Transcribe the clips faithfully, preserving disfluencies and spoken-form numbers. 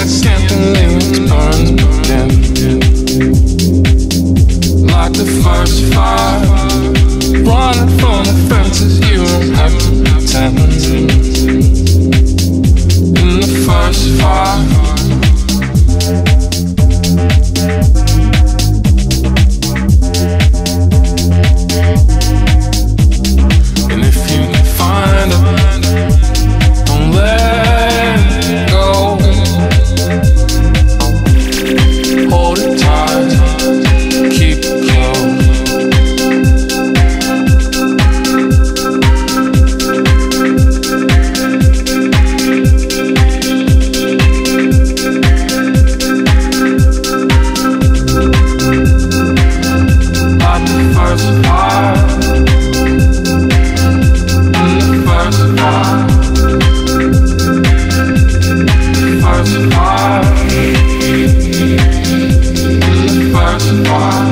I can't believe it's burned again. Like the first fire, running from the fences, you don't have to pretend. In the first fire, and if you can find it, don't let it go. Hold it tight, keep it close. Like the first fire, in the first fire, first fire, in the first fire,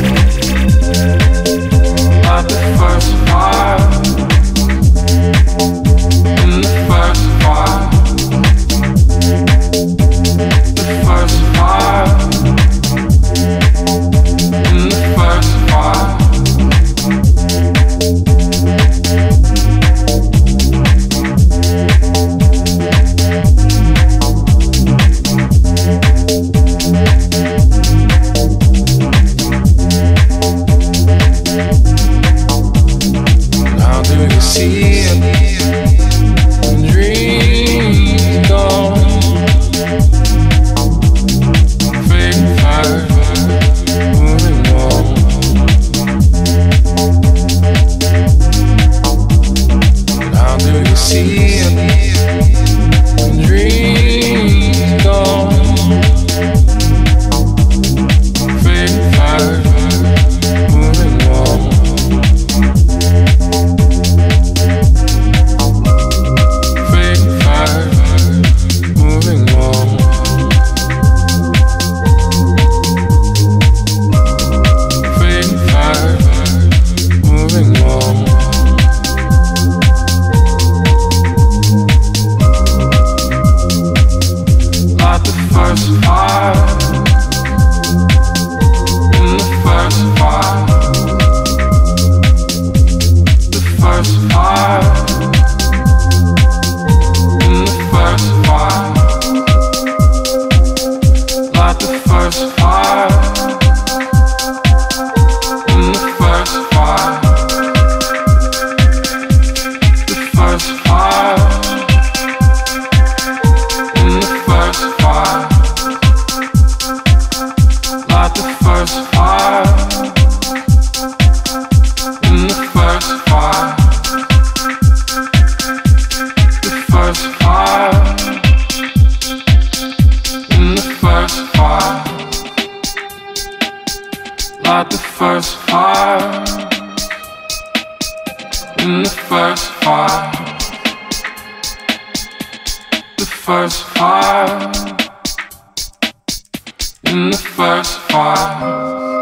like the first fire, in the first fire, the first fire, in the first fire. How do you see it when dreams gone? Fake fire, moving on. How do you see it when dreams gone? Fake fire, moving on. Fake fire, moving on. Fake fire, moving on. Like the first fire, in the first fire, the first fire, in the first fire, like the first fire, in the first fire, the first fire, in the first fire, like the first fire, in the first fire, the first fire, in the first fire, like the first fire, in the first fire, the first fire, in the first fire.